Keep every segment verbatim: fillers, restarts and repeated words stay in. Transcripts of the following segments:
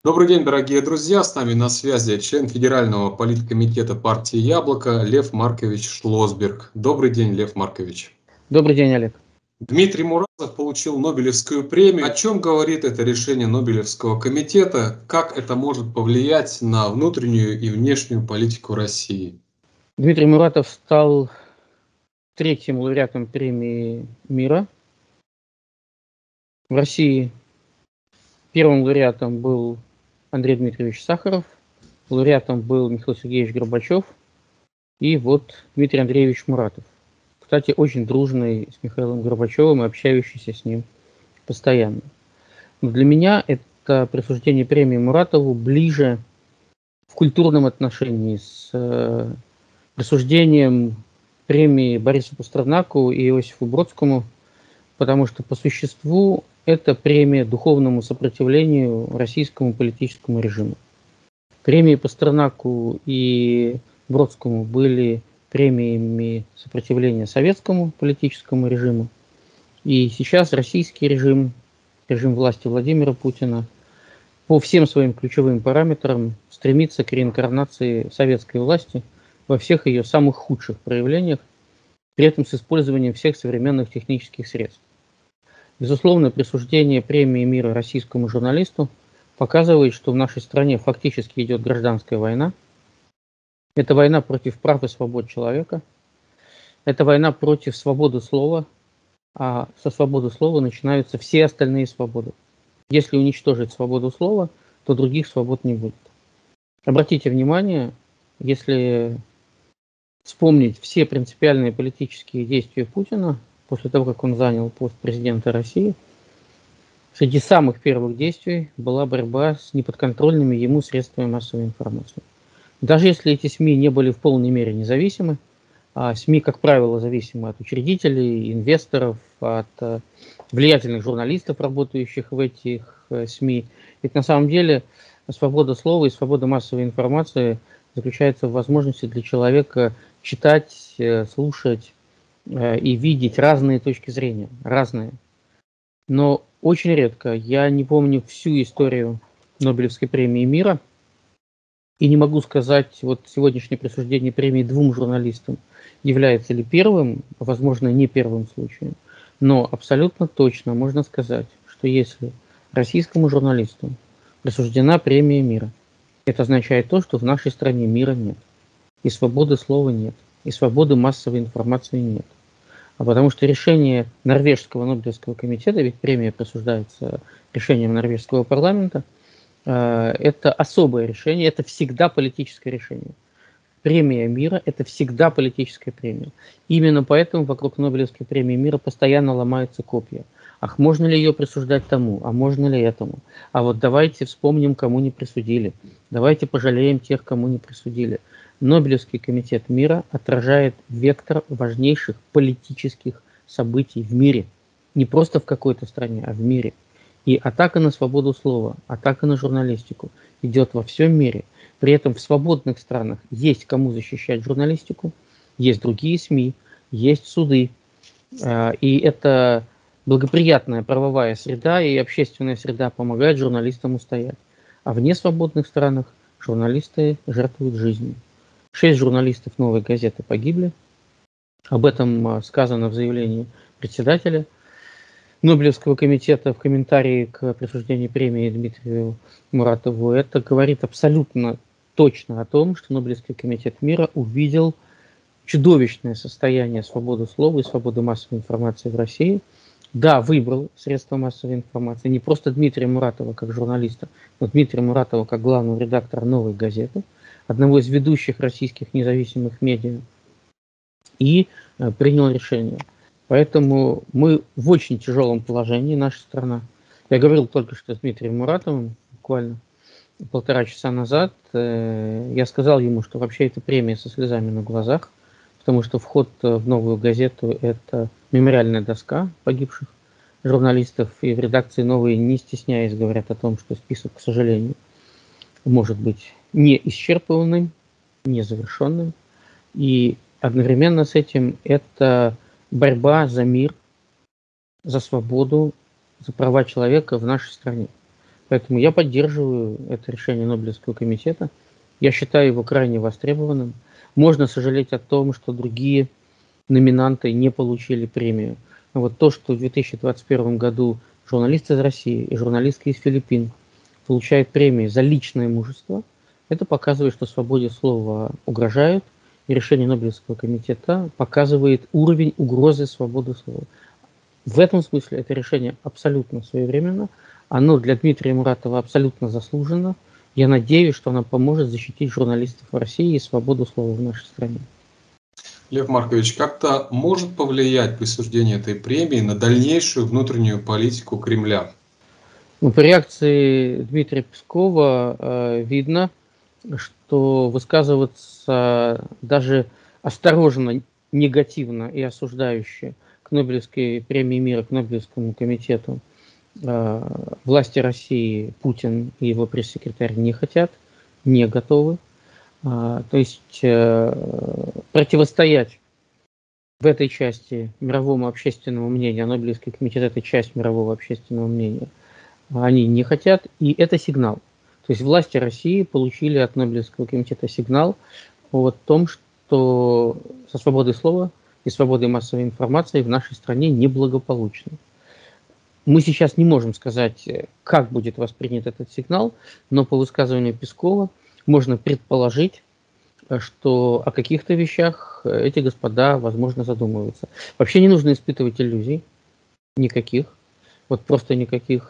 Добрый день, дорогие друзья! С нами на связи член Федерального политкомитета партии «Яблоко» Лев Маркович Шлосберг. Добрый день, Лев Маркович. Добрый день, Олег. Дмитрий Муратов получил Нобелевскую премию. О чем говорит это решение Нобелевского комитета? Как это может повлиять на внутреннюю и внешнюю политику России? Дмитрий Муратов стал третьим лауреатом премии мира в России. Первым лауреатом был Андрей Дмитриевич Сахаров, лауреатом был Михаил Сергеевич Горбачев и вот Дмитрий Андреевич Муратов. Кстати, очень дружный с Михаилом Горбачевым и общающийся с ним постоянно. Но для меня это присуждение премии Муратову ближе в культурном отношении с э, присуждением премии Борису Пастернаку и Иосифу Бродскому, потому что по существу это премия духовному сопротивлению российскому политическому режиму. Премии Пастернаку и Бродскому были премиями сопротивления советскому политическому режиму. И сейчас российский режим, режим власти Владимира Путина, по всем своим ключевым параметрам стремится к реинкарнации советской власти во всех ее самых худших проявлениях, при этом с использованием всех современных технических средств. Безусловно, присуждение премии мира российскому журналисту показывает, что в нашей стране фактически идет гражданская война. Это война против прав и свобод человека. Это война против свободы слова, а со свободы слова начинаются все остальные свободы. Если уничтожить свободу слова, то других свобод не будет. Обратите внимание, если вспомнить все принципиальные политические действия Путина после того, как он занял пост президента России, среди самых первых действий была борьба с неподконтрольными ему средствами массовой информации. Даже если эти СМИ не были в полной мере независимы, а СМИ, как правило, зависимы от учредителей, инвесторов, от влиятельных журналистов, работающих в этих СМИ. Ведь на самом деле свобода слова и свобода массовой информации заключается в возможности для человека читать, слушать и видеть разные точки зрения, разные. Но очень редко, я не помню всю историю Нобелевской премии мира, и не могу сказать, вот сегодняшнее присуждение премии двум журналистам является ли первым, возможно, не первым случаем, но абсолютно точно можно сказать, что если российскому журналисту присуждена премия мира, это означает то, что в нашей стране мира нет, и свободы слова нет, и свободы массовой информации нет. А потому что решение Норвежского Нобелевского комитета, ведь премия присуждается решением норвежского парламента, это особое решение, это всегда политическое решение. Премия мира – это всегда политическая премия. Именно поэтому вокруг Нобелевской премии мира постоянно ломаются копья. Ах, можно ли ее присуждать тому, а можно ли этому? А вот давайте вспомним, кому не присудили. Давайте пожалеем тех, кому не присудили. Нобелевский комитет мира отражает вектор важнейших политических событий в мире. Не просто в какой-то стране, а в мире. И атака на свободу слова, атака на журналистику идет во всем мире. При этом в свободных странах есть кому защищать журналистику, есть другие СМИ, есть суды. И это благоприятная правовая среда и общественная среда помогает журналистам устоять. А в несвободных странах журналисты жертвуют жизнью. Шесть журналистов «Новой газеты» погибли. Об этом сказано в заявлении председателя Нобелевского комитета в комментарии к присуждению премии Дмитрию Муратову. Это говорит абсолютно точно о том, что Нобелевский комитет мира увидел чудовищное состояние свободы слова и свободы массовой информации в России. Да, выбрал средства массовой информации не просто Дмитрия Муратова как журналиста, но Дмитрия Муратова как главного редактора «Новой газеты», одного из ведущих российских независимых медиа, и э, принял решение. Поэтому мы в очень тяжелом положении, наша страна. Я говорил только что с Дмитрием Муратовым, буквально полтора часа назад. Э, я сказал ему, что вообще это премия со слезами на глазах, потому что вход в «Новую газету» – это мемориальная доска погибших журналистов, и в редакции «Новой», не стесняясь, говорят о том, что список, к сожалению, может быть не исчерпанным, не завершенным. И одновременно с этим это борьба за мир, за свободу, за права человека в нашей стране. Поэтому я поддерживаю это решение Нобелевского комитета. Я считаю его крайне востребованным. Можно сожалеть о том, что другие номинанты не получили премию. Но вот то, что в две тысячи двадцать первом году журналист из России и журналистка из Филиппин получают премии за личное мужество, это показывает, что свободе слова угрожают, и решение Нобелевского комитета показывает уровень угрозы свободы слова. В этом смысле это решение абсолютно своевременно, оно для Дмитрия Муратова абсолютно заслужено. Я надеюсь, что оно поможет защитить журналистов в России и свободу слова в нашей стране. Лев Маркович, как-то может повлиять присуждение этой премии на дальнейшую внутреннюю политику Кремля? Ну, по реакции Дмитрия Пескова э, видно, что высказываться даже осторожно, негативно и осуждающе к Нобелевской премии мира, к Нобелевскому комитету э, власти России Путин и его пресс-секретарь не хотят, не готовы. Э, то есть э, противостоять в этой части мировому общественному мнению, а Нобелевский комитет – это часть мирового общественного мнения, они не хотят, и это сигнал. То есть власти России получили от Нобелевского комитета сигнал о том, что со свободой слова и свободой массовой информации в нашей стране неблагополучно. Мы сейчас не можем сказать, как будет воспринят этот сигнал, но по высказыванию Пескова можно предположить, что о каких-то вещах эти господа, возможно, задумываются. Вообще не нужно испытывать иллюзий, никаких, вот просто никаких.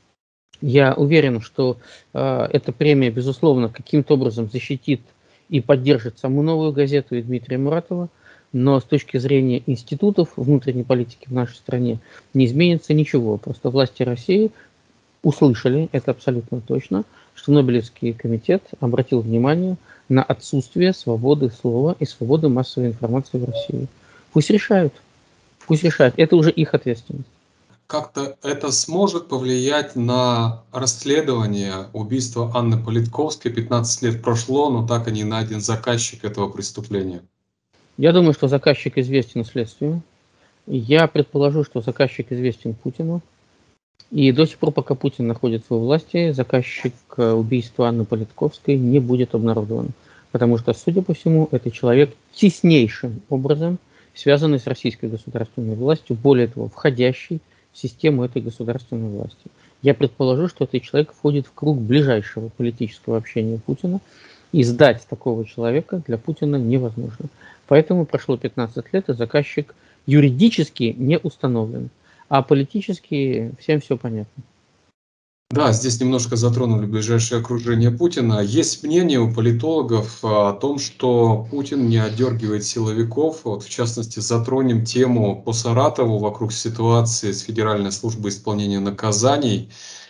Я уверен, что э, эта премия, безусловно, каким-то образом защитит и поддержит саму «Новую газету» и Дмитрия Муратова, но с точки зрения институтов внутренней политики в нашей стране не изменится ничего. Просто власти России услышали, это абсолютно точно, что Нобелевский комитет обратил внимание на отсутствие свободы слова и свободы массовой информации в России. Пусть решают, пусть решают. Это уже их ответственность. Как-то это сможет повлиять на расследование убийства Анны Политковской? пятнадцать лет прошло, но так и не найден заказчик этого преступления. Я думаю, что заказчик известен следствию. Я предположу, что заказчик известен Путину. И до сих пор, пока Путин находится у власти, заказчик убийства Анны Политковской не будет обнародован. Потому что, судя по всему, это человек теснейшим образом связанный с российской государственной властью, более того, входящий в систему этой государственной власти. Я предположу, что этот человек входит в круг ближайшего политического общения Путина, и сдать такого человека для Путина невозможно. Поэтому прошло пятнадцать лет, и заказчик юридически не установлен, а политически всем все понятно. Да, здесь немножко затронули ближайшее окружение Путина. Есть мнение у политологов о том, что Путин не отдергивает силовиков. Вот, в частности, затронем тему по Саратову вокруг ситуации с Федеральной службой исполнения наказаний.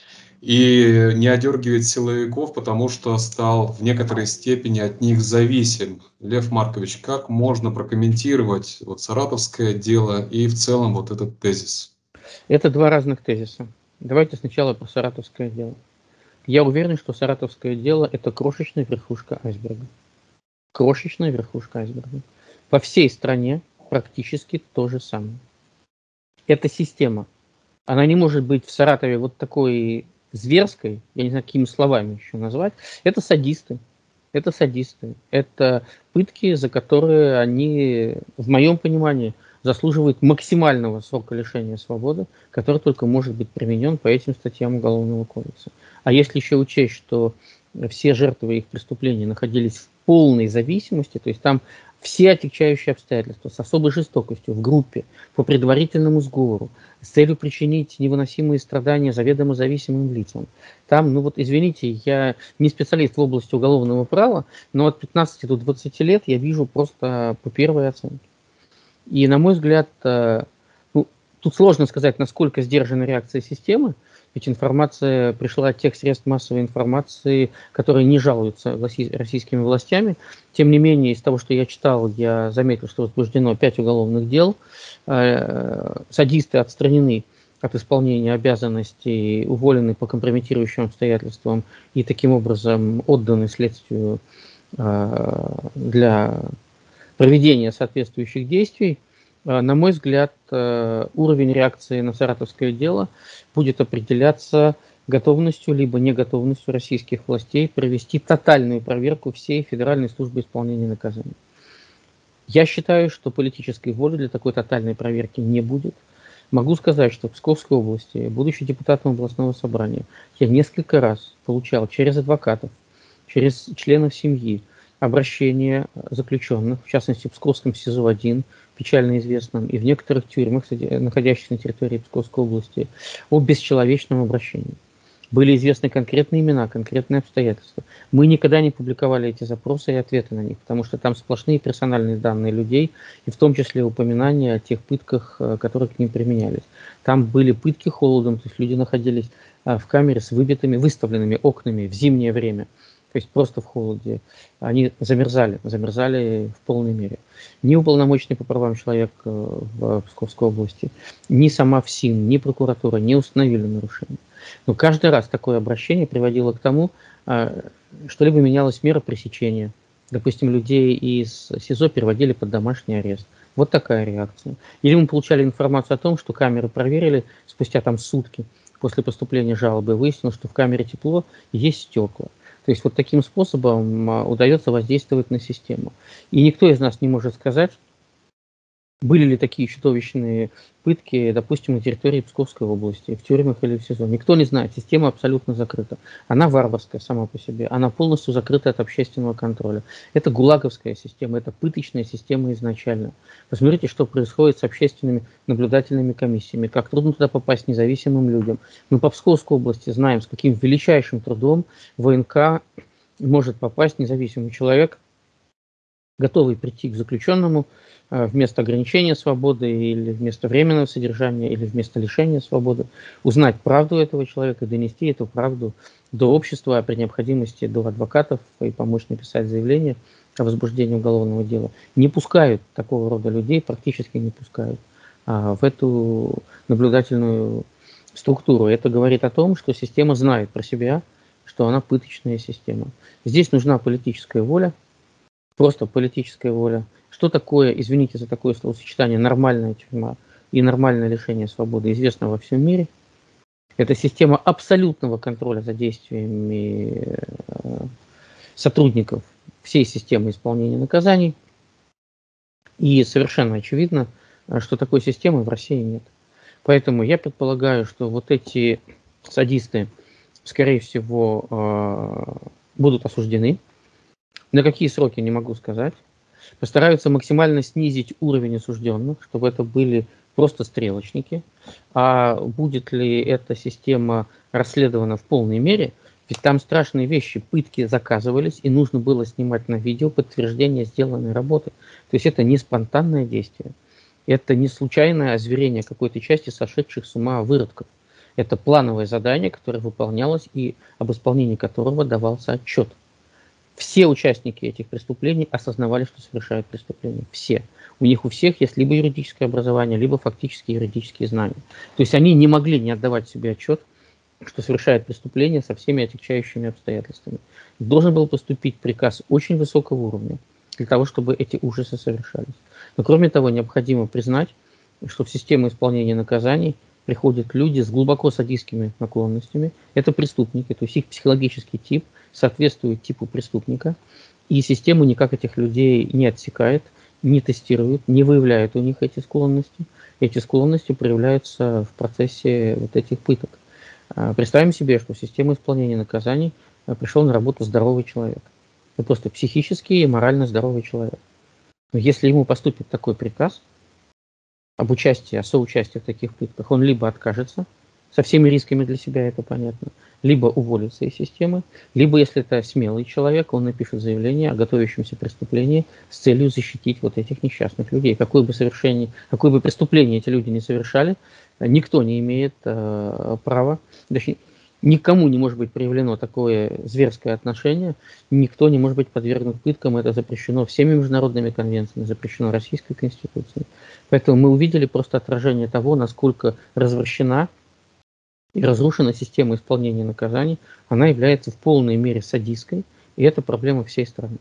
И не одергивает силовиков, потому что стал в некоторой степени от них зависим. Лев Маркович, как можно прокомментировать вот саратовское дело и в целом вот этот тезис? Это два разных тезиса. Давайте сначала про саратовское дело. Я уверен, что саратовское дело – это крошечная верхушка айсберга. Крошечная верхушка айсберга. По всей стране практически то же самое. Эта система, она не может быть в Саратове вот такой зверской, я не знаю, какими словами еще назвать. Это садисты. Это садисты. Это пытки, за которые они, в моем понимании, заслуживают максимального срока лишения свободы, который только может быть применен по этим статьям Уголовного кодекса. А если еще учесть, что все жертвы их преступлений находились в полной зависимости, то есть там все отягчающие обстоятельства с особой жестокостью в группе, по предварительному сговору, с целью причинить невыносимые страдания заведомо зависимым лицам. Там, ну вот извините, я не специалист в области уголовного права, но от пятнадцати до двадцати лет я вижу просто по первой оценке. И, на мой взгляд, ну, тут сложно сказать, насколько сдержана реакция системы, ведь информация пришла от тех средств массовой информации, которые не жалуются российскими властями. Тем не менее, из того, что я читал, я заметил, что возбуждено пять уголовных дел. Садисты отстранены от исполнения обязанностей, уволены по компрометирующим обстоятельствам и таким образом отданы следствию для проведения соответствующих действий. На мой взгляд, уровень реакции на саратовское дело будет определяться готовностью либо неготовностью российских властей провести тотальную проверку всей Федеральной службы исполнения наказаний. Я считаю, что политической воли для такой тотальной проверки не будет. Могу сказать, что в Псковской области, будучи депутатом областного собрания, я несколько раз получал через адвокатов, через членов семьи обращения заключенных, в частности в Псковском СИЗО один, печально известном, и в некоторых тюрьмах, находящихся на территории Псковской области, о бесчеловечном обращении. Были известны конкретные имена, конкретные обстоятельства. Мы никогда не публиковали эти запросы и ответы на них, потому что там сплошные персональные данные людей, и в том числе упоминания о тех пытках, которые к ним применялись. Там были пытки холодом, то есть люди находились в камере с выбитыми, выставленными окнами в зимнее время, то есть просто в холоде. Они замерзали, замерзали в полной мере. Ни уполномоченный по правам человека в Псковской области, ни сама ФСИН, ни прокуратура не установили нарушения. Но каждый раз такое обращение приводило к тому, что либо менялась мера пресечения. Допустим, людей из СИЗО переводили под домашний арест. Вот такая реакция. Или мы получали информацию о том, что камеры проверили спустя там сутки после поступления жалобы. Выяснилось, что в камере тепло и есть стекла. То есть вот таким способом удается воздействовать на систему. И никто из нас не может сказать, были ли такие чудовищные пытки, допустим, на территории Псковской области, в тюрьмах или в СИЗО. Никто не знает, система абсолютно закрыта. Она варварская сама по себе, она полностью закрыта от общественного контроля. Это гулаговская система, это пыточная система изначально. Посмотрите, что происходит с общественными наблюдательными комиссиями, как трудно туда попасть независимым людям. Мы по Псковской области знаем, с каким величайшим трудом в ВНК может попасть независимый человек, готовый прийти к заключенному вместо ограничения свободы или вместо временного содержания или вместо лишения свободы, узнать правду этого человека, донести эту правду до общества, а при необходимости до адвокатов и помочь написать заявление о возбуждении уголовного дела. Не пускают такого рода людей, практически не пускают а, в эту наблюдательную структуру. Это говорит о том, что система знает про себя, что она пыточная система. Здесь нужна политическая воля, просто политическая воля. Что такое, извините за такое словосочетание, нормальная тюрьма и нормальное лишение свободы, известно во всем мире. Это система абсолютного контроля за действиями сотрудников всей системы исполнения наказаний. И совершенно очевидно, что такой системы в России нет. Поэтому я предполагаю, что вот эти садисты, скорее всего, будут осуждены. На какие сроки, не могу сказать. Постараются максимально снизить уровень осужденных, чтобы это были просто стрелочники. А будет ли эта система расследована в полной мере? Ведь там страшные вещи, пытки заказывались, и нужно было снимать на видео подтверждение сделанной работы. То есть это не спонтанное действие. Это не случайное озверение какой-то части сошедших с ума выродков. Это плановое задание, которое выполнялось и об исполнении которого давался отчет. Все участники этих преступлений осознавали, что совершают преступления. Все. У них у всех есть либо юридическое образование, либо фактические юридические знания. То есть они не могли не отдавать себе отчет, что совершают преступления со всеми отягчающими обстоятельствами. Должен был поступить приказ очень высокого уровня для того, чтобы эти ужасы совершались. Но кроме того, необходимо признать, что в систему исполнения наказаний приходят люди с глубоко садистскими наклонностями. Это преступники, то есть их психологический тип соответствует типу преступника, и система никак этих людей не отсекает, не тестирует, не выявляет у них эти склонности. Эти склонности проявляются в процессе вот этих пыток. Представим себе, что в систему исполнения наказаний пришел на работу здоровый человек. Это просто психически и морально здоровый человек. Но если ему поступит такой приказ об участии, о соучастии в таких пытках, он либо откажется, со всеми рисками для себя, это понятно, либо уволится из системы, либо, если это смелый человек, он напишет заявление о готовящемся преступлении с целью защитить вот этих несчастных людей. Какое бы совершение, какое бы преступление эти люди не совершали, никто не имеет э, права, точнее, никому не может быть проявлено такое зверское отношение, никто не может быть подвергнут пыткам, это запрещено всеми международными конвенциями, запрещено Российской Конституцией. Поэтому мы увидели просто отражение того, насколько развращена и разрушена система исполнения наказаний. Она является в полной мере садистской, и это проблема всей страны.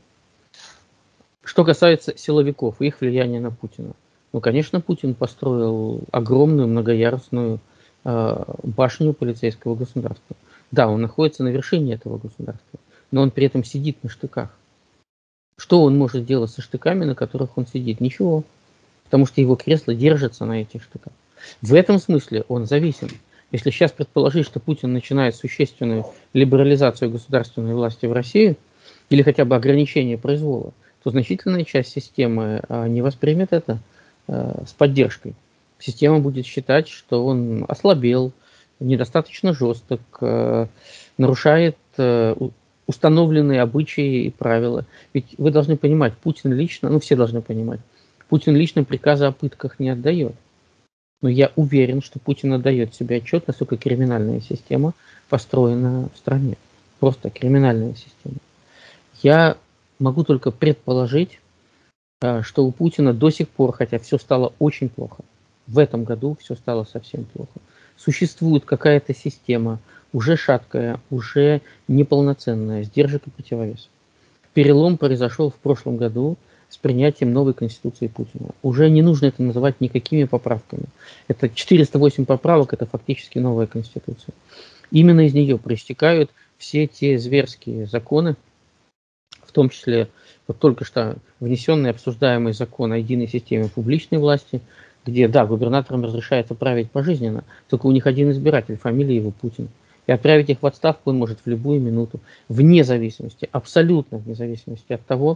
Что касается силовиков и их влияния на Путина. Ну, конечно, Путин построил огромную многоярусную э, башню полицейского государства. Да, он находится на вершине этого государства, но он при этом сидит на штыках. Что он может делать со штыками, на которых он сидит? Ничего, потому что его кресло держится на этих штыках. В этом смысле он зависим. Если сейчас предположить, что Путин начинает существенную либерализацию государственной власти в России, или хотя бы ограничение произвола, то значительная часть системы не воспримет это с поддержкой. Система будет считать, что он ослабел, недостаточно жесток, нарушает установленные обычаи и правила. Ведь вы должны понимать, Путин лично, ну все должны понимать, Путин лично приказы о пытках не отдает. Но я уверен, что Путин отдает себе отчет, насколько криминальная система построена в стране. Просто криминальная система. Я могу только предположить, что у Путина до сих пор, хотя все стало очень плохо, в этом году все стало совсем плохо, существует какая-то система, уже шаткая, уже неполноценная, сдержек и противовес. Перелом произошел в прошлом году с принятием новой конституции Путина. Уже не нужно это называть никакими поправками. Это четыреста восемь поправок, это фактически новая конституция. Именно из нее проистекают все те зверские законы, в том числе вот только что внесенный обсуждаемый закон о единой системе публичной власти, где, да, губернаторам разрешается править пожизненно, только у них один избиратель, фамилия его Путин. И отправить их в отставку он может в любую минуту, вне зависимости, абсолютно вне зависимости от того,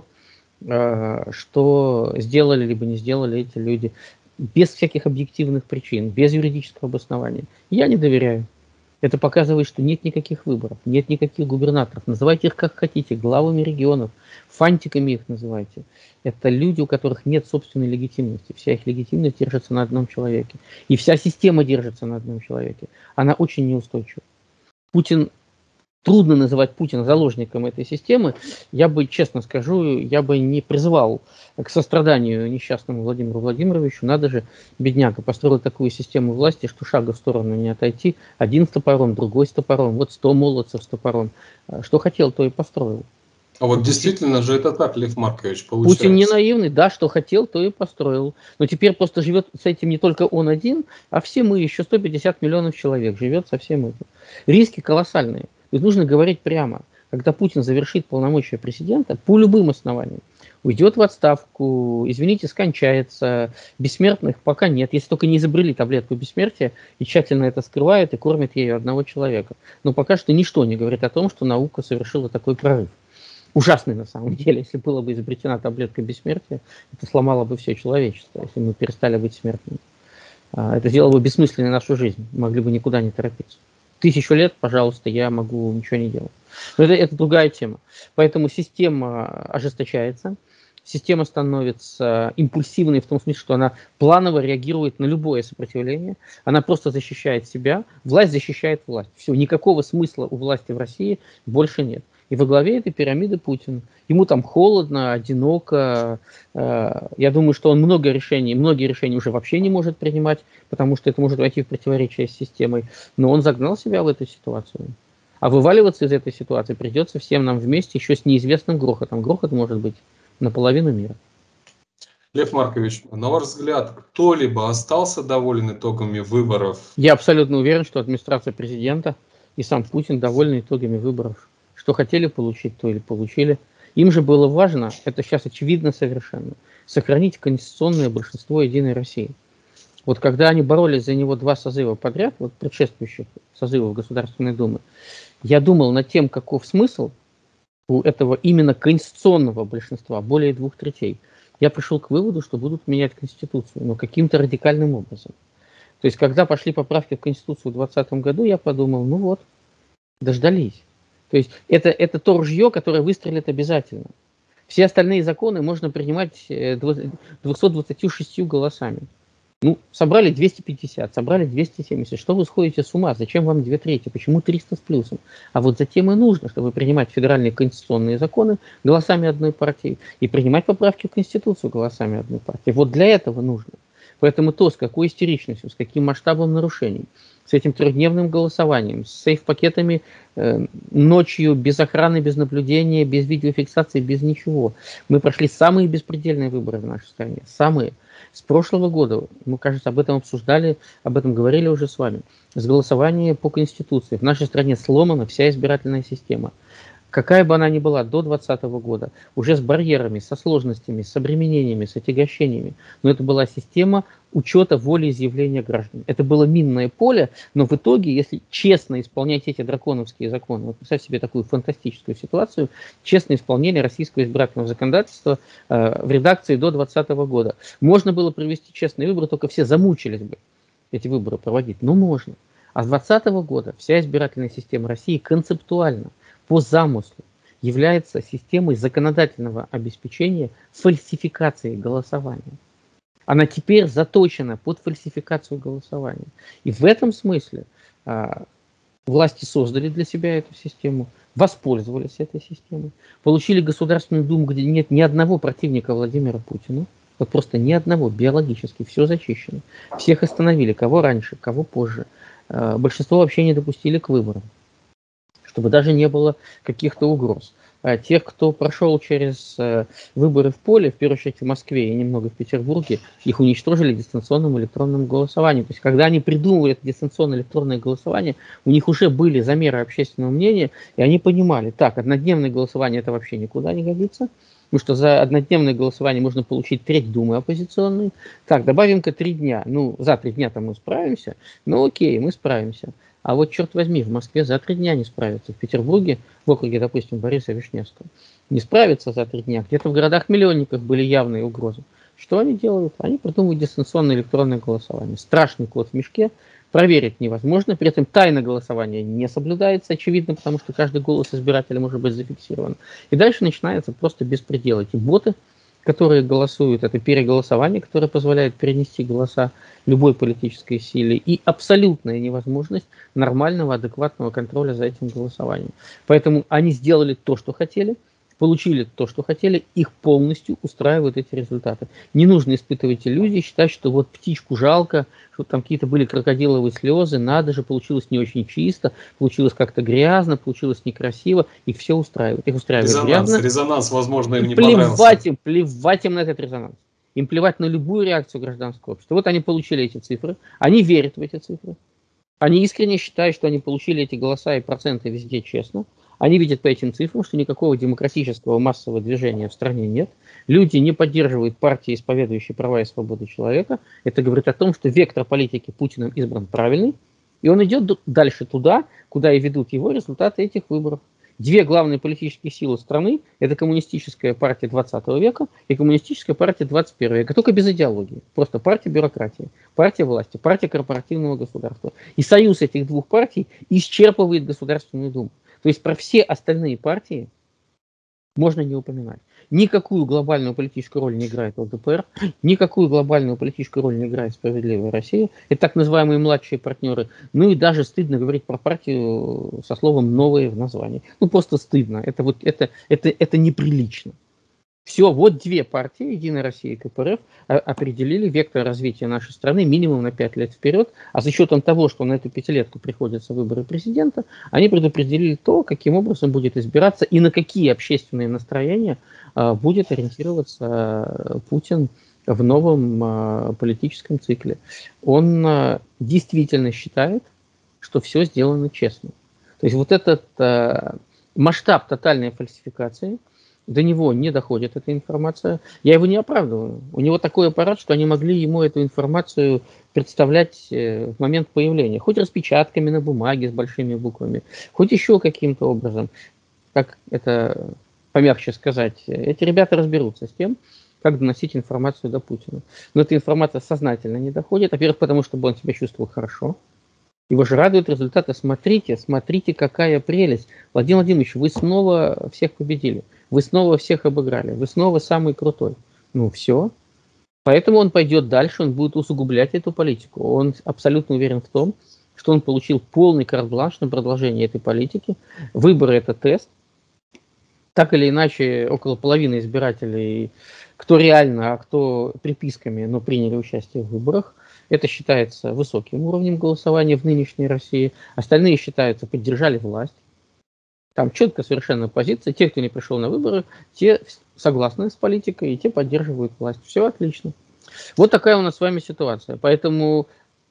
что сделали либо не сделали эти люди, без всяких объективных причин, без юридического обоснования. Я не доверяю. Это показывает, что нет никаких выборов, нет никаких губернаторов. Называйте их как хотите, главами регионов, фантиками их называйте. Это люди, у которых нет собственной легитимности. Вся их легитимность держится на одном человеке. И вся система держится на одном человеке. Она очень неустойчива. Путин, трудно называть Путина заложником этой системы. Я бы, честно скажу, я бы не призывал к состраданию несчастному Владимиру Владимировичу. Надо же, бедняга, построил такую систему власти, что шага в сторону не отойти. Один с топором, другой с топором, вот сто молодцев с топором. Что хотел, то и построил. А вот действительно же это так, Лев Маркович, получается. Путин не наивный, да, что хотел, то и построил. Но теперь просто живет с этим не только он один, а все мы, еще сто пятьдесят миллионов человек живет со всем этим. Риски колоссальные. Ведь нужно говорить прямо. Когда Путин завершит полномочия президента, по любым основаниям, уйдет в отставку, извините, скончается, бессмертных пока нет, если только не изобрели таблетку бессмертия и тщательно это скрывают и кормят ею одного человека. Но пока что ничто не говорит о том, что наука совершила такой прорыв. Ужасный на самом деле, если была бы изобретена таблетка бессмертия, это сломало бы все человечество, если мы перестали быть смертными. Это сделало бы бессмысленной нашу жизнь, могли бы никуда не торопиться. Тысячу лет, пожалуйста, я могу ничего не делать. Но это, это другая тема. Поэтому система ожесточается, система становится импульсивной в том смысле, что она планово реагирует на любое сопротивление, она просто защищает себя, власть защищает власть. Все, никакого смысла у власти в России больше нет. И во главе этой пирамиды Путин. Ему там холодно, одиноко. Я думаю, что он много решений, многие решения уже вообще не может принимать, потому что это может войти в противоречие с системой. Но он загнал себя в эту ситуацию. А вываливаться из этой ситуации придется всем нам вместе, еще с неизвестным грохотом. Грохот может быть наполовину мира. Лев Маркович, на ваш взгляд, кто-либо остался доволен итогами выборов? Я абсолютно уверен, что администрация президента и сам Путин довольны итогами выборов. Что хотели получить, то и получили. Им же было важно, это сейчас очевидно совершенно, сохранить конституционное большинство Единой России. Вот когда они боролись за него два созыва подряд, вот предшествующих созывов Государственной Думы, я думал над тем, каков смысл у этого именно конституционного большинства, более двух третей. Я пришел к выводу, что будут менять Конституцию, но каким-то радикальным образом. То есть, когда пошли поправки в Конституцию в двадцатом году, я подумал, ну вот, дождались. То есть это, это то ружье, которое выстрелит обязательно. Все остальные законы можно принимать двумястами двадцатью шестью голосами. Ну, собрали двести пятьдесят, собрали двести семьдесят. Что вы сходите с ума? Зачем вам две трети? Почему триста с плюсом? А вот затем и нужно, чтобы принимать федеральные конституционные законы голосами одной партии и принимать поправки в Конституцию голосами одной партии. Вот для этого нужно. Поэтому то, с какой истеричностью, с каким масштабом нарушений, с этим трехдневным голосованием, с сейф-пакетами э, ночью, без охраны, без наблюдения, без видеофиксации, без ничего. Мы прошли самые беспредельные выборы в нашей стране. Самые. С прошлого года, мы, кажется, об этом обсуждали, об этом говорили уже с вами. С голосования по Конституции. В нашей стране сломана вся избирательная система. Какая бы она ни была до двадцатого года, уже с барьерами, со сложностями, с обременениями, с отягощениями, но это была система учета волеизъявления граждан. Это было минное поле, но в итоге, если честно исполнять эти драконовские законы, вот представьте себе такую фантастическую ситуацию, честное исполнение российского избирательного законодательства э, в редакции до двадцатого года. Можно было провести честные выборы, только все замучились бы эти выборы проводить, но можно. А с двадцатого года вся избирательная система России концептуально, по замыслу, является системой законодательного обеспечения фальсификации голосования. Она теперь заточена под фальсификацию голосования. И в этом смысле а, власти создали для себя эту систему, воспользовались этой системой, получили Государственную Думу, где нет ни одного противника Владимира Путина, вот просто ни одного, биологически, все зачищено. Всех остановили, кого раньше, кого позже. А, большинство вообще не допустили к выборам, чтобы даже не было каких-то угроз. А тех, кто прошел через э, выборы в поле, в первую очередь в Москве и немного в Петербурге, их уничтожили дистанционным электронным голосованием. То есть, когда они придумывали это дистанционное электронное голосование, у них уже были замеры общественного мнения, и они понимали, так, однодневное голосование это вообще никуда не годится, потому что за однодневное голосование можно получить треть Думы оппозиционной. Так, добавим-ка три дня. Ну, за три дня-то мы справимся. Ну, окей, мы справимся. А вот, черт возьми, в Москве за три дня не справятся. В Петербурге, в округе, допустим, Бориса Вишневского, не справятся за три дня. Где-то в городах-миллионниках были явные угрозы. Что они делают? Они придумывают дистанционное электронное голосование. Страшный кот в мешке. Проверить невозможно. При этом тайна голосования не соблюдается, очевидно, потому что каждый голос избирателя может быть зафиксирован. И дальше начинается просто беспредел. Эти боты, которые голосуют, это переголосование, которое позволяет перенести голоса любой политической силе, и абсолютная невозможность нормального, адекватного контроля за этим голосованием. Поэтому они сделали то, что хотели, получили то, что хотели, их полностью устраивают эти результаты. Не нужно испытывать иллюзии, считать, что вот птичку жалко, что там какие-то были крокодиловые слезы, надо же, получилось не очень чисто, получилось как-то грязно, получилось некрасиво, их все устраивает. Их устраивает резонанс, грязно. резонанс, возможно, им и не плевать понравился. им, плевать им на этот резонанс. Им плевать на любую реакцию гражданского общества. Вот они получили эти цифры, они верят в эти цифры, они искренне считают, что они получили эти голоса и проценты везде честно. Они видят по этим цифрам, что никакого демократического массового движения в стране нет. Люди не поддерживают партии, исповедующие права и свободы человека. Это говорит о том, что вектор политики Путиным избран правильный, и он идет дальше туда, куда и ведут его результаты этих выборов. Две главные политические силы страны – это коммунистическая партия двадцатого века и коммунистическая партия двадцать первого века, только без идеологии. Просто партия бюрократии, партия власти, партия корпоративного государства. И союз этих двух партий исчерпывает Государственную Думу. То есть про все остальные партии можно не упоминать. Никакую глобальную политическую роль не играет ЛДПР, никакую глобальную политическую роль не играет «Справедливая Россия». Это так называемые младшие партнеры. Ну и даже стыдно говорить про партию со словом «новые» в названии. Ну просто стыдно. Это, вот, это, это, это неприлично. Все, вот две партии, Единая Россия и КПРФ, определили вектор развития нашей страны минимум на пять лет вперед, а с учетом того, что на эту пятилетку приходятся выборы президента, они предопределили то, каким образом будет избираться и на какие общественные настроения а, будет ориентироваться а, Путин в новом а, политическом цикле. Он а, действительно считает, что все сделано честно. То есть вот этот а, масштаб тотальной фальсификации, до него не доходит эта информация. Я его не оправдываю. У него такой аппарат, что они могли ему эту информацию представлять в момент появления. Хоть распечатками на бумаге с большими буквами, хоть еще каким-то образом. Как это помягче сказать, эти ребята разберутся с тем, как доносить информацию до Путина. Но эта информация сознательно не доходит. Во-первых, потому что он себя чувствовал хорошо. Его же радуют результаты. Смотрите, смотрите, какая прелесть. Владимир Владимирович, вы снова всех победили. Вы снова всех обыграли. Вы снова самый крутой. Ну все. Поэтому он пойдет дальше, он будет усугублять эту политику. Он абсолютно уверен в том, что он получил полный карт-бланш на продолжение этой политики. Выборы – это тест. Так или иначе, около половины избирателей, кто реально, а кто приписками, но приняли участие в выборах, это считается высоким уровнем голосования в нынешней России. Остальные считаются, поддержали власть. Там четко совершенно позиция. Те, кто не пришел на выборы, те согласны с политикой, и те поддерживают власть. Все отлично. Вот такая у нас с вами ситуация. Поэтому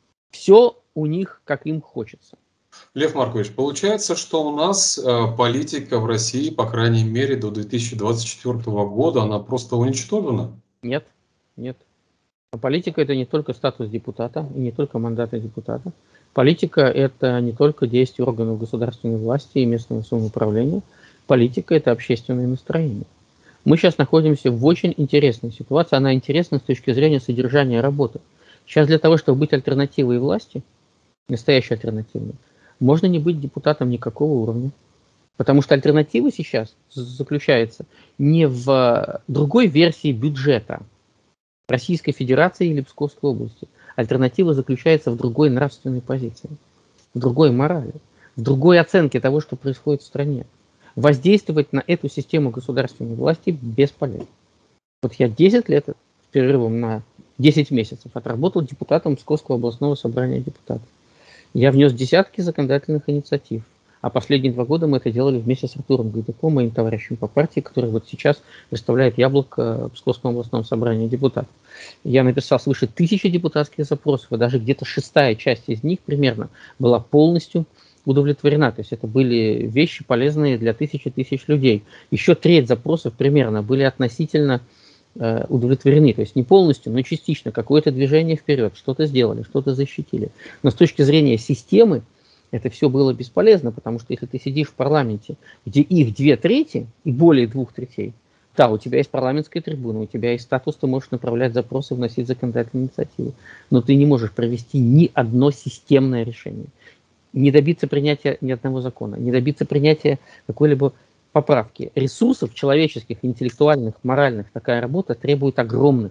все у них, как им хочется. Лев Маркович, получается, что у нас э, политика в России, по крайней мере, до две тысячи двадцать четвёртого года, она просто уничтожена? Нет, нет. А политика – это не только статус депутата и не только мандаты депутата. Политика – это не только действия органов государственной власти и местного самоуправления. Политика – это общественное настроение. Мы сейчас находимся в очень интересной ситуации. Она интересна с точки зрения содержания работы. Сейчас для того, чтобы быть альтернативой власти, настоящей альтернативой, можно не быть депутатом никакого уровня. Потому что альтернатива сейчас заключается не в другой версии бюджета Российской Федерации или Псковской области. Альтернатива заключается в другой нравственной позиции, в другой морали, в другой оценке того, что происходит в стране. Воздействовать на эту систему государственной власти бесполезно. Вот я десять лет с перерывом на десять месяцев отработал депутатом Псковского областного собрания депутатов. Я внес десятки законодательных инициатив. А последние два года мы это делали вместе с Артуром Гайдуком, моим товарищем по партии, который вот сейчас представляет Яблоко в Псковском областном собрании депутатов. Я написал свыше тысячи депутатских запросов, и даже где-то шестая часть из них примерно была полностью удовлетворена. То есть это были вещи, полезные для тысячи тысяч людей. Еще треть запросов примерно были относительно э, удовлетворены. То есть не полностью, но частично. Какое-то движение вперед, что-то сделали, что-то защитили. Но с точки зрения системы, это все было бесполезно, потому что если ты сидишь в парламенте, где их две трети и более двух третей, да, у тебя есть парламентская трибуна, у тебя есть статус, ты можешь направлять запросы, вносить законодательные инициативы, но ты не можешь провести ни одно системное решение, не добиться принятия ни одного закона, не добиться принятия какой-либо поправки. Ресурсов человеческих, интеллектуальных, моральных такая работа требует огромных.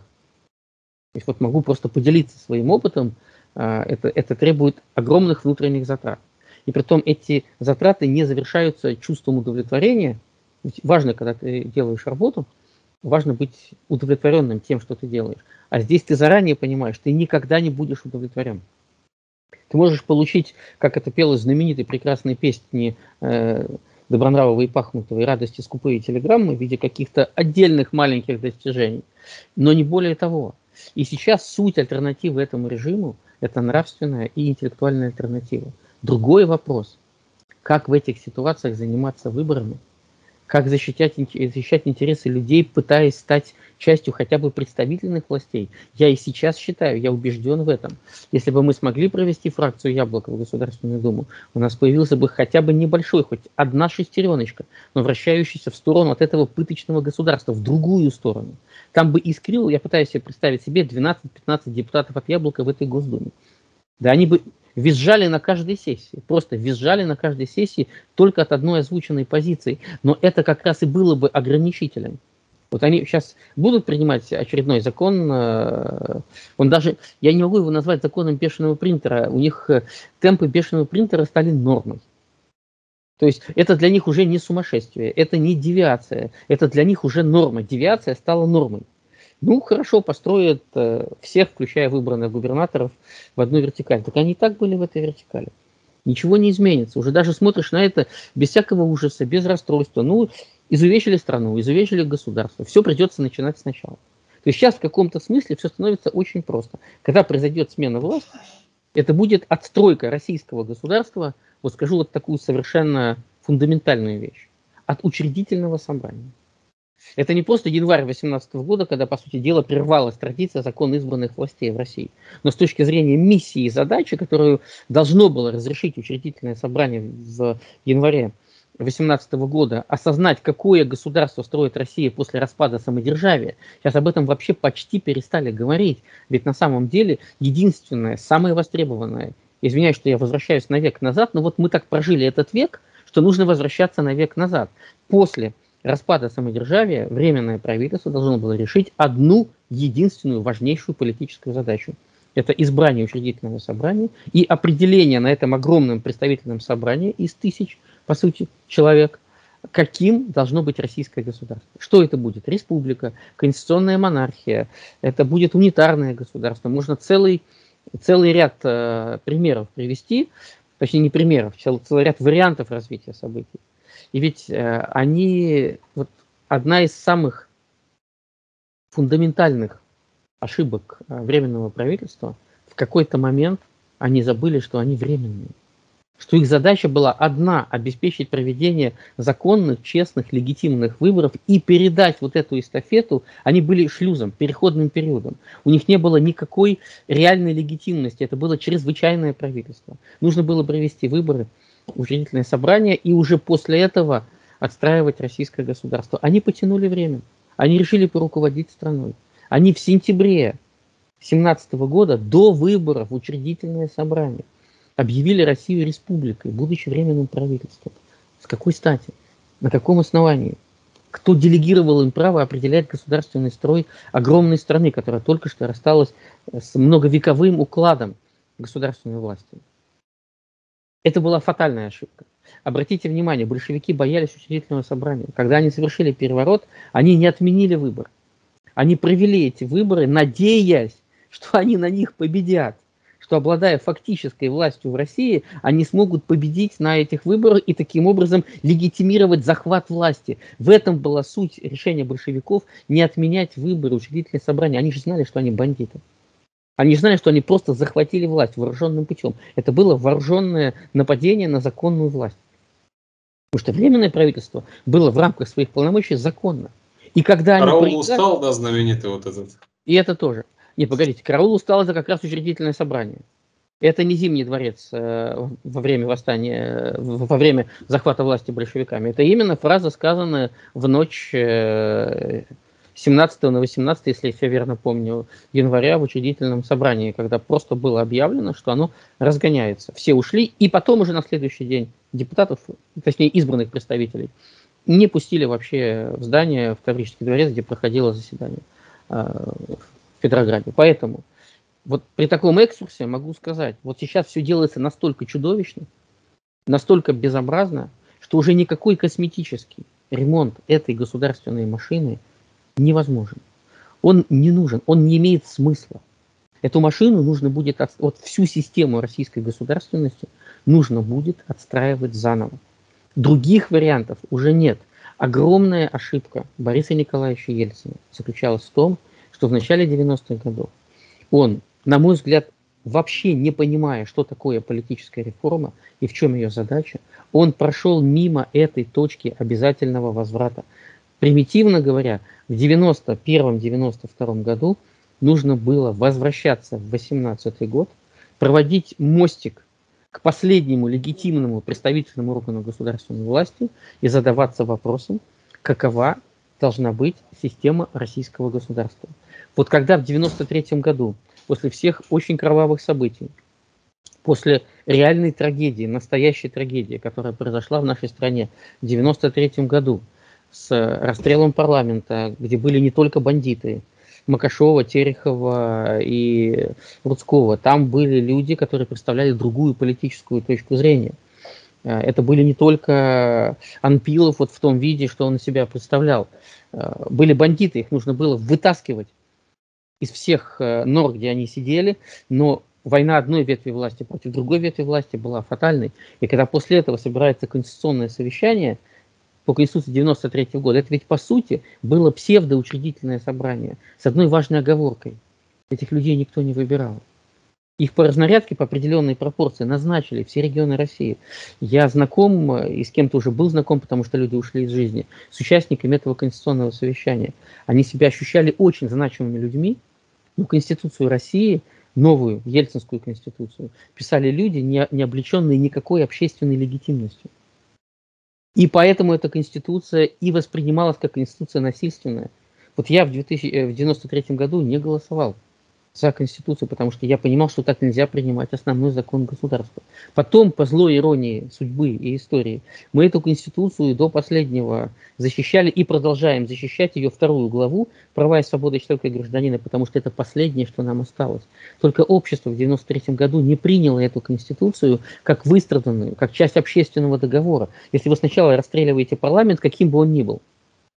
То есть вот могу просто поделиться своим опытом. Это, это требует огромных внутренних затрат. И притом эти затраты не завершаются чувством удовлетворения. Ведь важно, когда ты делаешь работу, важно быть удовлетворенным тем, что ты делаешь. А здесь ты заранее понимаешь, ты никогда не будешь удовлетворен. Ты можешь получить, как это пелось в знаменитой прекрасной песне э, Добронравова и Пахмутова, и радости скупые телеграммы в виде каких-то отдельных маленьких достижений, но не более того. И сейчас суть альтернативы этому режиму – это нравственная и интеллектуальная альтернатива. Другой вопрос – как в этих ситуациях заниматься выборами, как защищать, защищать интересы людей, пытаясь стать частью хотя бы представительных властей. Я и сейчас считаю, я убежден в этом. Если бы мы смогли провести фракцию Яблоко в Государственную Думу, у нас появился бы хотя бы небольшой, хоть одна шестереночка, но вращающаяся в сторону от этого пыточного государства, в другую сторону. Там бы искрил, я пытаюсь себе представить себе, двенадцать-пятнадцать депутатов от Яблока в этой Госдуме. Да они бы визжали на каждой сессии, просто визжали на каждой сессии только от одной озвученной позиции. Но это как раз и было бы ограничителем. Вот они сейчас будут принимать очередной закон, он даже, я не могу его назвать законом бешеного принтера, у них темпы бешеного принтера стали нормой. То есть это для них уже не сумасшествие, это не девиация, это для них уже норма. Девиация стала нормой. Ну, хорошо, построят э, всех, включая выбранных губернаторов, в одну вертикаль. Так они и так были в этой вертикали. Ничего не изменится. Уже даже смотришь на это без всякого ужаса, без расстройства. Ну, изувечили страну, изувечили государство. Все придется начинать сначала. То есть сейчас в каком-то смысле все становится очень просто. Когда произойдет смена власти, это будет отстройка российского государства, вот скажу вот такую совершенно фундаментальную вещь, от учредительного собрания. Это не просто январь две тысячи восемнадцатого года, когда, по сути дела, прервалась традиция закона избранных властей в России. Но с точки зрения миссии и задачи, которую должно было разрешить учредительное собрание в январе две тысячи восемнадцатого года, осознать, какое государство строит Россия после распада самодержавия, сейчас об этом вообще почти перестали говорить. Ведь на самом деле единственное, самое востребованное, извиняюсь, что я возвращаюсь на век назад, но вот мы так прожили этот век, что нужно возвращаться на век назад. После распада самодержавия Временное правительство должно было решить одну единственную важнейшую политическую задачу. Это избрание учредительного собрания и определение на этом огромном представительном собрании из тысяч, по сути, человек, каким должно быть российское государство. Что это будет? Республика, конституционная монархия, это будет унитарное государство. Можно целый, целый ряд э, примеров привести, точнее не примеров, цел, целый ряд вариантов развития событий. И ведь э, они, вот одна из самых фундаментальных ошибок э, Временного правительства, в какой-то момент они забыли, что они временные. Что их задача была одна – обеспечить проведение законных, честных, легитимных выборов и передать вот эту эстафету. Они были шлюзом, переходным периодом. У них не было никакой реальной легитимности. Это было чрезвычайное правительство. Нужно было провести выборы, учредительное собрание, и уже после этого отстраивать российское государство. Они потянули время. Они решили поруководить страной. Они в сентябре две тысячи семнадцатого года до выборов в учредительное собрание объявили Россию республикой, будучи временным правительством. С какой стати? На каком основании? Кто делегировал им право определять государственный строй огромной страны, которая только что рассталась с многовековым укладом государственной власти? Это была фатальная ошибка. Обратите внимание, большевики боялись учредительного собрания. Когда они совершили переворот, они не отменили выборы. Они провели эти выборы, надеясь, что они на них победят, что, обладая фактической властью в России, они смогут победить на этих выборах и таким образом легитимировать захват власти. В этом была суть решения большевиков не отменять выборы, учредительное собрание. Они же знали, что они бандиты. Они же знали, что они просто захватили власть вооруженным путем. Это было вооруженное нападение на законную власть. Потому что Временное правительство было в рамках своих полномочий законно. И когда они Раул проиграли... устал, да, знаменитый вот этот. И это тоже. Не, погодите, караул устал, это как раз учредительное собрание. Это не Зимний дворец э, во время восстания, э, во время захвата власти большевиками. Это именно фраза, сказанная в ночь э, семнадцатого на восемнадцатое, если я все верно помню, января в учредительном собрании, когда просто было объявлено, что оно разгоняется. Все ушли, и потом уже на следующий день депутатов, точнее избранных представителей, не пустили вообще в здание, в Таврический дворец, где проходило заседание э, в Петрограде. Поэтому вот при таком экскурсе могу сказать, вот сейчас все делается настолько чудовищно, настолько безобразно, что уже никакой косметический ремонт этой государственной машины невозможен. Он не нужен, он не имеет смысла. Эту машину нужно будет, от, вот всю систему российской государственности нужно будет отстраивать заново. Других вариантов уже нет. Огромная ошибка Бориса Николаевича Ельцина заключалась в том, что в начале девяностых годов он, на мой взгляд, вообще не понимая, что такое политическая реформа и в чем ее задача, он прошел мимо этой точки обязательного возврата. Примитивно говоря, в девяносто первом — девяносто втором году нужно было возвращаться в восемнадцатый год, проводить мостик к последнему легитимному представительному органу государственной власти и задаваться вопросом, какова должна быть система российского государства. Вот когда в девяносто третьем году, после всех очень кровавых событий, после реальной трагедии, настоящей трагедии, которая произошла в нашей стране в девяносто третьем году, с расстрелом парламента, где были не только бандиты, Макашова, Терехова и Рудского, там были люди, которые представляли другую политическую точку зрения. Это были не только Анпилов вот в том виде, что он из себя представлял. Были бандиты, их нужно было вытаскивать из всех нор, где они сидели, но война одной ветви власти против другой ветви власти была фатальной. И когда после этого собирается конституционное совещание по Конституции девяносто третьего года, это ведь по сути было псевдоучредительное собрание с одной важной оговоркой. Этих людей никто не выбирал. Их по разнарядке, по определенной пропорции назначили все регионы России. Я знаком, и с кем-то уже был знаком, потому что люди ушли из жизни, с участниками этого конституционного совещания. Они себя ощущали очень значимыми людьми, но Конституцию России, новую Ельцинскую конституцию, писали люди, не, не облеченные никакой общественной легитимностью. И поэтому эта конституция и воспринималась как конституция насильственная. Вот я в, две тысячи, в девяносто третьем году не голосовал за Конституцию, потому что я понимал, что так нельзя принимать основной закон государства. Потом, по злой иронии судьбы и истории, мы эту Конституцию до последнего защищали и продолжаем защищать ее вторую главу «Права и свободы человека и гражданина», потому что это последнее, что нам осталось. Только общество в девяносто третьем году не приняло эту Конституцию как выстраданную, как часть общественного договора. Если вы сначала расстреливаете парламент, каким бы он ни был,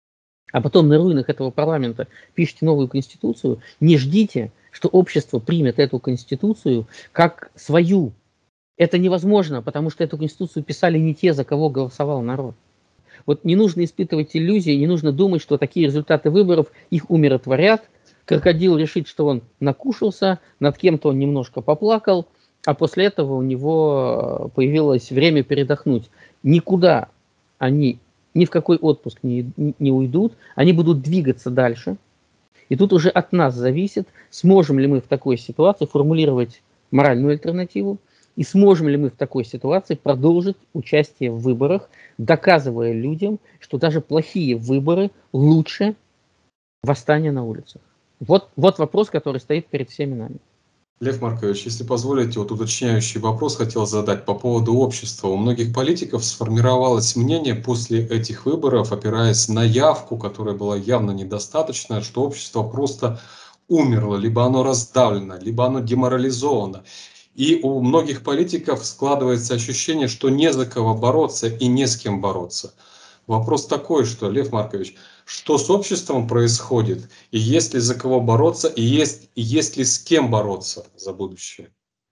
а потом на руинах этого парламента пишите новую Конституцию, не ждите, что общество примет эту Конституцию как свою. Это невозможно, потому что эту Конституцию писали не те, за кого голосовал народ. Вот не нужно испытывать иллюзии, не нужно думать, что такие результаты выборов их умиротворят. Крокодил решит, что он накушался, над кем-то он немножко поплакал, а после этого у него появилось время передохнуть. Никуда они ни в какой отпуск не, не уйдут, они будут двигаться дальше. И тут уже от нас зависит, сможем ли мы в такой ситуации формулировать моральную альтернативу, и сможем ли мы в такой ситуации продолжить участие в выборах, доказывая людям, что даже плохие выборы лучше восстания на улицах. Вот, вот вопрос, который стоит перед всеми нами. Лев Маркович, если позволите, вот уточняющий вопрос хотел задать по поводу общества. У многих политиков сформировалось мнение после этих выборов, опираясь на явку, которая была явно недостаточная, что общество просто умерло, либо оно раздавлено, либо оно деморализовано. И у многих политиков складывается ощущение, что не за кого бороться и не с кем бороться. Вопрос такой, что, Лев Маркович, что с обществом происходит, и есть ли за кого бороться, и есть, и есть ли с кем бороться за будущее?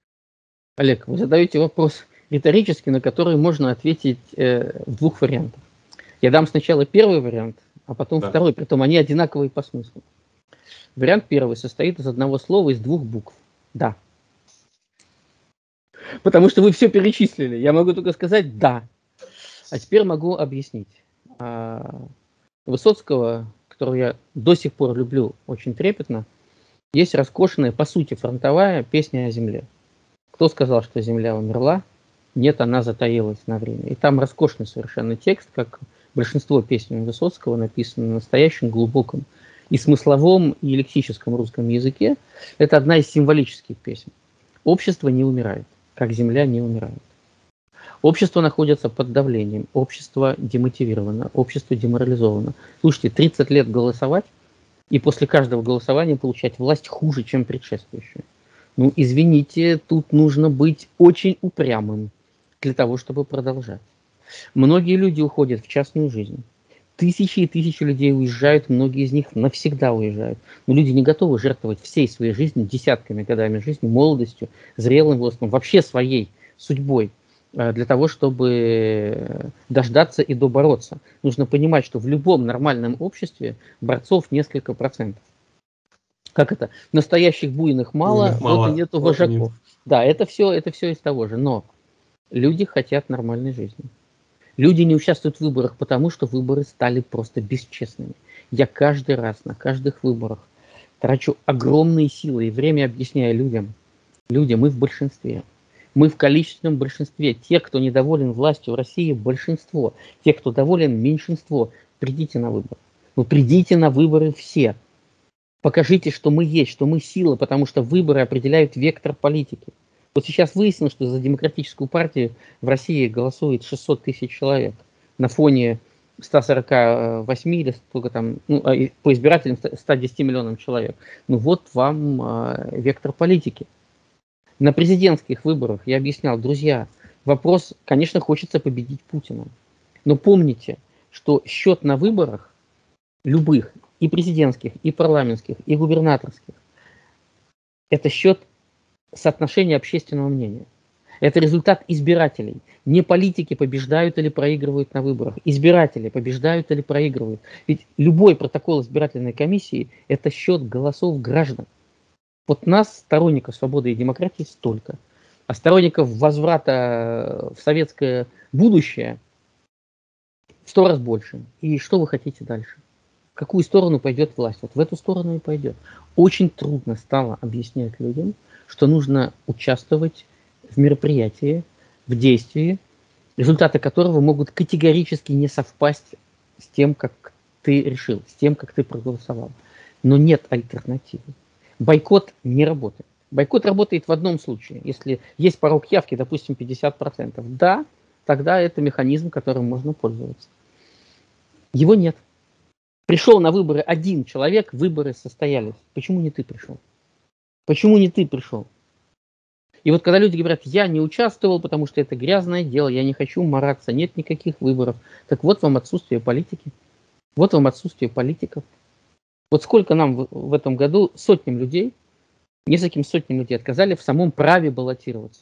Олег, вы задаете вопрос риторический, на который можно ответить э, в двух вариантах. Я дам сначала первый вариант, а потом да. второй, притом они одинаковые по смыслу. Вариант первый состоит из одного слова, из двух букв. Да. Потому что вы все перечислили. Я могу только сказать «да». А теперь могу объяснить. Высоцкого, которого я до сих пор люблю очень трепетно, есть роскошная, по сути, фронтовая песня о земле. Кто сказал, что земля умерла? Нет, она затаилась на время. И там роскошный совершенно текст, как большинство песен Высоцкого, написано на настоящем, глубоком и смысловом, и лексическом русском языке. Это одна из символических песен. Общество не умирает, как земля не умирает. Общество находится под давлением, общество демотивировано, общество деморализовано. Слушайте, тридцать лет голосовать и после каждого голосования получать власть хуже, чем предшествующую. Ну, извините, тут нужно быть очень упрямым для того, чтобы продолжать. Многие люди уходят в частную жизнь. Тысячи и тысячи людей уезжают, многие из них навсегда уезжают. Но люди не готовы жертвовать всей своей жизнью, десятками годами жизни, молодостью, зрелым возрастом, вообще своей судьбой, для того, чтобы дождаться и добороться. Нужно понимать, что в любом нормальном обществе борцов несколько процентов. Как это? Настоящих буйных мало, буйных мало. Вот и нету вот вожаков. Нет. Да, это все, это все из того же. Но люди хотят нормальной жизни. Люди не участвуют в выборах, потому что выборы стали просто бесчестными. Я каждый раз на каждых выборах трачу огромные силы и время, объясняя людям. Люди, мы в большинстве. Мы в количественном большинстве. Те, кто недоволен властью в России, большинство. Те, кто доволен, меньшинство. Придите на выборы. Ну, придите на выборы все. Покажите, что мы есть, что мы сила, потому что выборы определяют вектор политики. Вот сейчас выяснилось, что за демократическую партию в России голосует шестьсот тысяч человек на фоне ста сорока восьми или сколько там, ну, по избирателям ста десяти миллионам человек. Ну вот вам э, вектор политики. На президентских выборах я объяснял, друзья, вопрос, конечно, хочется победить Путина. Но помните, что счет на выборах любых, и президентских, и парламентских, и губернаторских, это счет соотношения общественного мнения. Это результат избирателей. Не политики побеждают или проигрывают на выборах. Избиратели побеждают или проигрывают. Ведь любой протокол избирательной комиссии – это счет голосов граждан. Вот нас, сторонников свободы и демократии, столько. А сторонников возврата в советское будущее в сто раз больше. И что вы хотите дальше? В какую сторону пойдет власть? Вот в эту сторону и пойдет. Очень трудно стало объяснять людям, что нужно участвовать в мероприятии, в действии, результаты которого могут категорически не совпасть с тем, как ты решил, с тем, как ты проголосовал. Но нет альтернативы. Бойкот не работает. Бойкот работает в одном случае. Если есть порог явки, допустим, пятьдесят процентов, да, тогда это механизм, которым можно пользоваться. Его нет. Пришел на выборы один человек, выборы состоялись. Почему не ты пришел? Почему не ты пришел? И вот когда люди говорят, я не участвовал, потому что это грязное дело, я не хочу мараться, нет никаких выборов. Так вот вам отсутствие политики. Вот вам отсутствие политиков. Вот сколько нам в, в этом году сотням людей, нескольким сотням людей отказали в самом праве баллотироваться.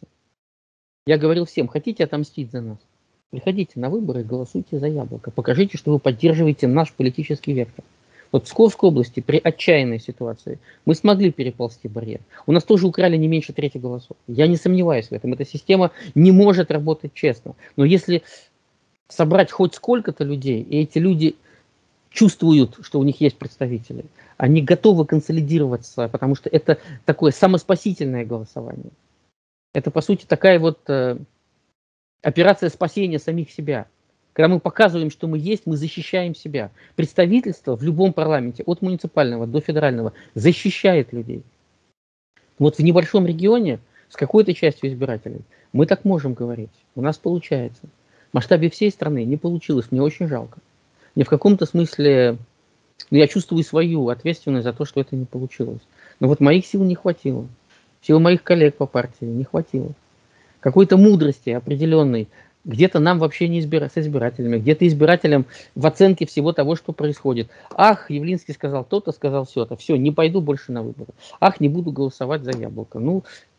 Я говорил всем, хотите отомстить за нас? Приходите на выборы и голосуйте за Яблоко. Покажите, что вы поддерживаете наш политический вектор. Вот в Псковской области при отчаянной ситуации мы смогли переползти барьер. У нас тоже украли не меньше трети голосов. Я не сомневаюсь в этом. Эта система не может работать честно. Но если собрать хоть сколько-то людей, и эти люди чувствуют, что у них есть представители, они готовы консолидироваться, потому что это такое самоспасительное голосование. Это, по сути, такая вот э, операция спасения самих себя. Когда мы показываем, что мы есть, мы защищаем себя. Представительство в любом парламенте, от муниципального до федерального, защищает людей. Вот в небольшом регионе с какой-то частью избирателей мы так можем говорить. У нас получается. В масштабе всей страны не получилось, мне очень жалко. Мне в каком-то смысле, ну, я чувствую свою ответственность за то, что это не получилось. Но вот моих сил не хватило. Сил моих коллег по партии не хватило. Какой-то мудрости определенной. Где-то нам вообще не избира... с избирателями, где-то избирателям в оценке всего того, что происходит. Ах, Явлинский сказал то-то, сказал все-то. Все, не пойду больше на выборы. Ах, не буду голосовать за Яблоко. Ну,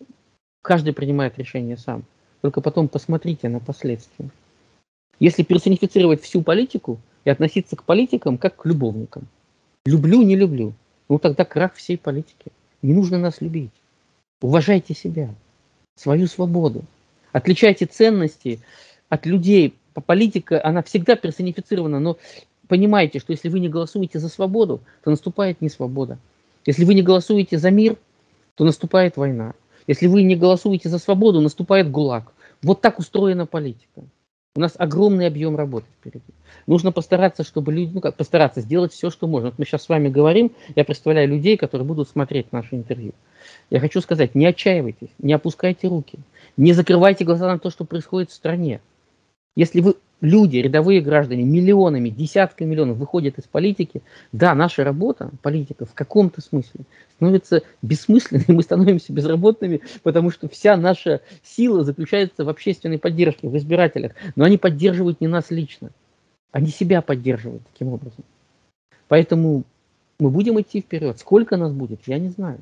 каждый принимает решение сам. Только потом посмотрите на последствия. Если персонифицировать всю политику и относиться к политикам как к любовникам. Люблю, не люблю. Ну тогда крах всей политики. Не нужно нас любить. Уважайте себя, свою свободу. Отличайте ценности от людей. Политика, она всегда персонифицирована, но понимайте, что если вы не голосуете за свободу, то наступает несвобода. Если вы не голосуете за мир, то наступает война. Если вы не голосуете за свободу, наступает ГУЛАГ. Вот так устроена политика. У нас огромный объем работы впереди. Нужно постараться, чтобы люди, ну как постараться сделать все, что можно. Вот мы сейчас с вами говорим, я представляю людей, которые будут смотреть наше интервью. Я хочу сказать, не отчаивайтесь, не опускайте руки, не закрывайте глаза на то, что происходит в стране. Если вы, люди, рядовые граждане, миллионами, десятками миллионов выходят из политики, да, наша работа, политика, в каком-то смысле становится бессмысленной, мы становимся безработными, потому что вся наша сила заключается в общественной поддержке, в избирателях. Но они поддерживают не нас лично, они себя поддерживают таким образом. Поэтому мы будем идти вперед. Сколько нас будет, я не знаю.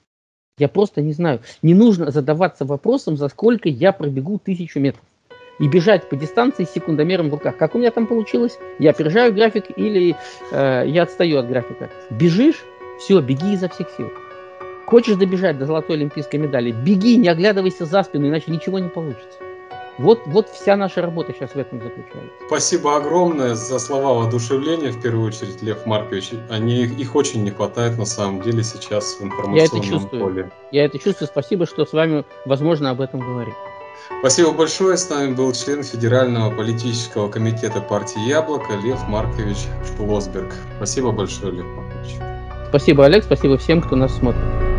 Я просто не знаю. Не нужно задаваться вопросом, за сколько я пробегу тысячу метров. И бежать по дистанции с секундомером в руках. Как у меня там получилось? Я опережаю график или э, я отстаю от графика. Бежишь, все, беги изо всех сил. Хочешь добежать до золотой олимпийской медали? Беги, не оглядывайся за спину, иначе ничего не получится. Вот, вот вся наша работа сейчас в этом заключается. Спасибо огромное за слова воодушевления, в первую очередь, Лев Маркович. Они, их очень не хватает на самом деле сейчас в информационном Я это чувствую. поле. Я это чувствую. Спасибо, что с вами возможно об этом говорить. Спасибо большое. С нами был член Федерального политического комитета партии «Яблоко» Лев Маркович Шлосберг. Спасибо большое, Лев Маркович. Спасибо, Олег. Спасибо всем, кто нас смотрит.